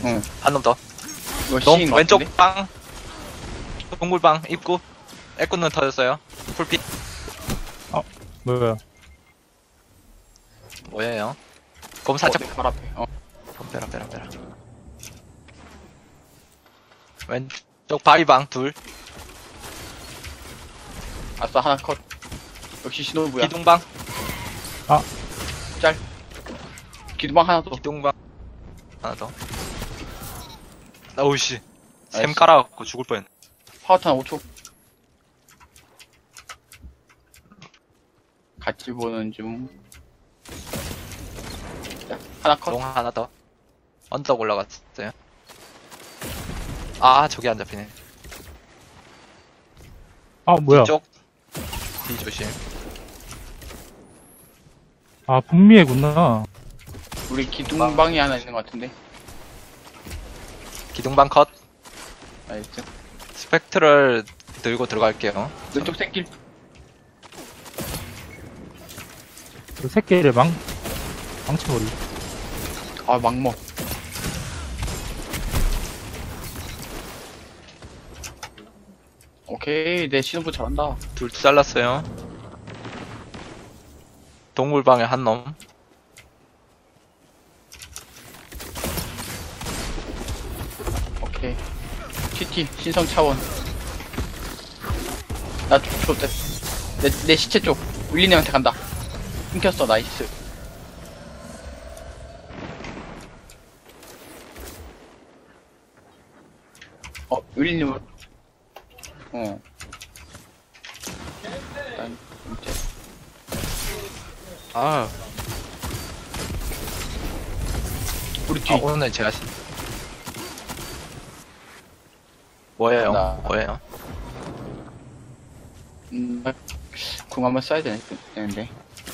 응. 한 놈 더. 이거 동, C인 것 왼쪽 같은데? 방. 동굴방, 입구. 애꾸는 터졌어요. 풀빛. 뭐야? 뭐예요? 검 살짝. 내 발 앞에. 빼라. 왼쪽 바위방, 둘. 아싸, 하나 컷. 역시 신호부야. 기둥방. 기둥방 하나 더. 기둥방. 하나 더. 어우씨. 샘 나이스. 깔아갖고 죽을 뻔. 파워탄 5초. 같이 보는 중. 자, 하나 컷. 롱 하나 더. 언덕 올라갔어요. 아, 저기 안 잡히네. 뭐야? 뒤쪽. 뒤 조심. 북미애구나. 우리 기둥방이 하나 있는 것 같은데. 기둥방 컷. 나이스. 스펙트럴 들고 들어갈게요. 왼쪽 새길. 그 새끼를 망쳐버리. 아, 막먹. 오케이, 내 신호부 잘한다. 둘 잘랐어요. 동굴방에 한 놈. 오케이. TT, 신성 차원. 나 내 시체 쪽. 윌리님한테 간다. 끊겼어, 나이스. 윌리님. 일단, 이제. 아, 우리 뒤. 오늘 제가 뭐예요? 나- 뭐예요? 궁 한번 써야 되는데.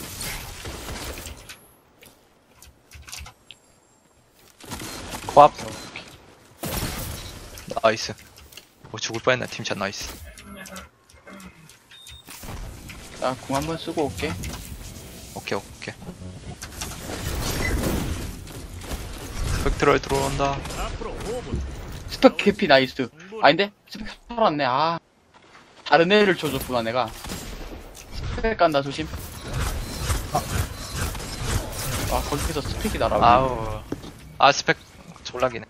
코앞. 나이스. 죽을 뻔했네. 팀샷 나이스. 나 궁 한번 쓰고 올게. 오케이. 스펙트럴 들어온다. 스펙 캐피 나이스. 아닌데? 스펙 살았네. 다른 애를 줘줬구나, 내가. 스펙 간다, 조심. 거기서 스펙이 날아오네. 아우. 스펙 졸라기네.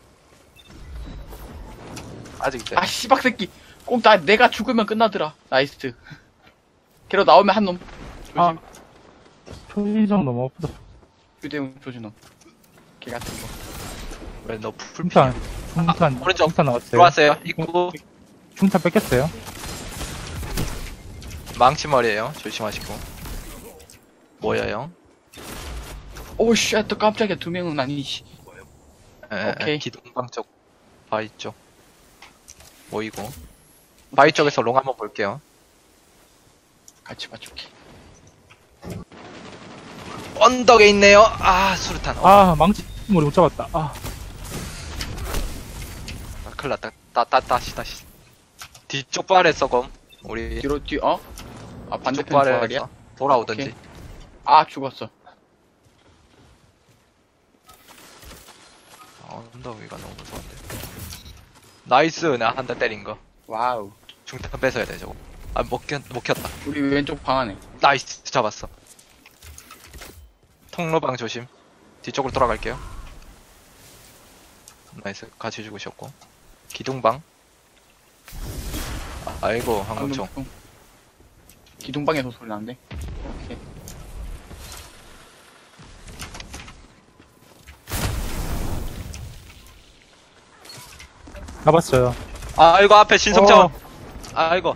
아직 돼. 씨박 새끼. 꼭 내가 죽으면 끝나더라. 나이스. 걔로 나오면 한 놈. 조심. 초인성 너무 아프다. 휴대용 조준호. 걔 같은 거. 왜 너 풀피? 중탄 오른쪽. 중탄 나왔어요. 들어왔어요. 입구. 중탄 뺏겼어요. 망치머리에요. 조심하시고. 뭐예요? 오, 쉣, 또 깜짝이야. 두 명은 아니지. 오케이. 기둥방 쪽, 바위 쪽. 모이고. 바위 쪽에서 롱 한번 볼게요. 같이 봐줄게. 언덕에 있네요. 수류탄. 망치머리 못 잡았다. 큰일 났다. 다시. 뒤쪽 발에 썩음. 우리 뒤로, 반대편 뒤쪽 부활이야? 발에서 돌아오던지. 죽었어. 언덕 위가 너무 무서운데. 나이스. 내가 한 대 때린 거. 와우. 중탄 뺏어야 돼, 저거. 먹혔다. 우리 왼쪽 방 안에. 나이스. 잡았어. 통로방 조심. 뒤쪽으로 돌아갈게요. 나이스. 같이 죽으셨고. 기둥방. 아이고, 항공총. 기둥방에서 소리 나는데. 오케이. 잡았어요. 아이고, 앞에 신성차원. 아이고.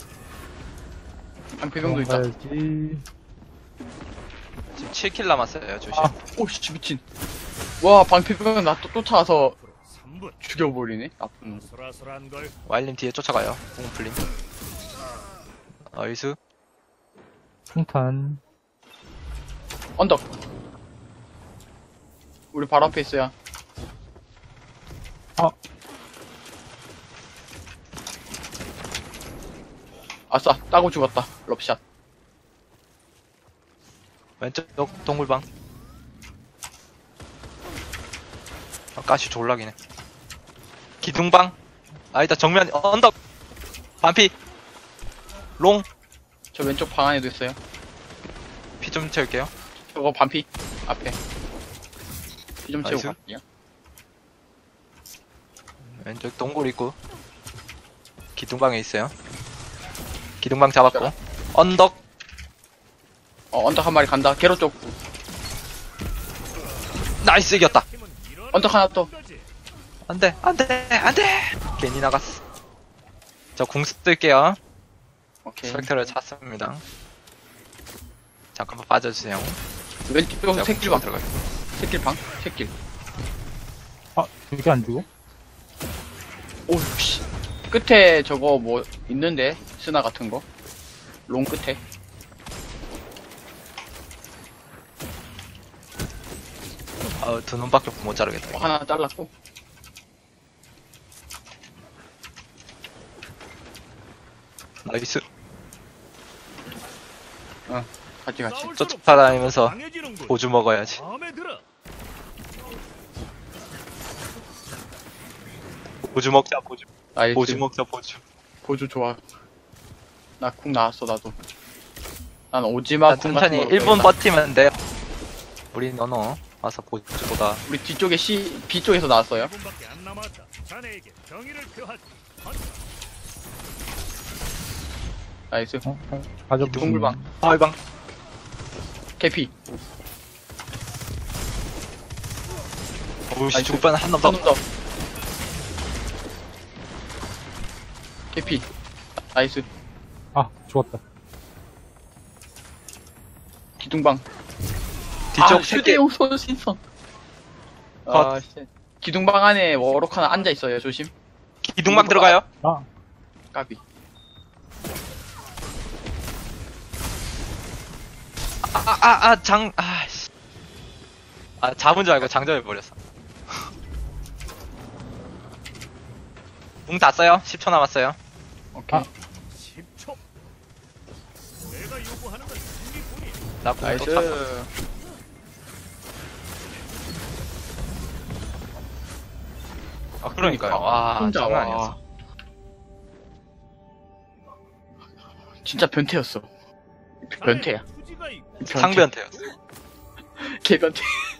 방패병도 있다. 가야지. 지금 7킬 남았어요, 조심. 오씨, 미친. 와, 방패병 나 또 쫓아와서 죽여버리네. 나쁜 놈. 와일님 뒤에 쫓아가요. 공플림. 나이스. 중탄. 언덕. 우리 바로 앞에 있어요. 아싸, 따고 죽었다. 럽샷. 왼쪽 동굴방. 아, 가시 졸라기네. 기둥방. 아니다, 정면, 언덕. 반피. 롱. 저 왼쪽 방 안에도 있어요. 피 좀 채울게요. 저거 반피 앞에. 피 좀 채우고 나이스. 갈게요. 왼쪽 동굴 있고. 기둥방에 있어요. 기둥방 잡았고. 언덕. 언덕 한 마리 간다. 게로 쪽. 나이스, 이겼다. 언덕 하나 또. 안 돼, 안 돼, 안 돼! 괜히 나갔어. 저 궁수 쓸게요. 오케이. 스펙터를 찼습니다. 잠깐만 빠져주세요. 왼쪽 제가 새끼 방. 들어가요. 새끼 방. 새끼. 아, 이게 안 주고? 오, 씨. 끝에 저거 뭐 있는데 스나 같은 거. 롱 끝에. 두 놈밖에 못 자르겠다. 하나 잘랐고. 나이스. 같이 같이. 쫓아다니면서 보주 먹어야지. 보주 먹자, 보주. 나이스. 보주 먹자, 보주. 보조 좋아. 나 쿵 나왔어 나도. 난 오지마 일단 쿵 같은 천천히 거 1분 버티면 돼. 우리 너너 와서 보주보다. 우리 뒤쪽에 B 쪽에서 나왔어요. 나이스. 가져. 동굴방. 아이방. 개피. 오씨, 나이스. 죽을 뻔한 한놈 더. 한놈 더. 개피. 나이스. 아, 죽었다. 기둥방. 뒤쪽 휴대용 소신선. 컷. 씨. 기둥방 안에 워록 하나 앉아 있어요. 조심. 기둥방 들어가요. 아, 까비. 아씨. 잡은 줄 알고 장전해버렸어. 붕 다 써요. 10초 남았어요. 오케이. 아. 10초. 내가 요구하는 건 승리뿐이야. 나궁 나이스. 또 찼어. 그러니까요. 와, 혼자 장난 와. 아니었어. 진짜 변태였어. 변태야. 투지가 있고 변태. 상변태였어. 개변태.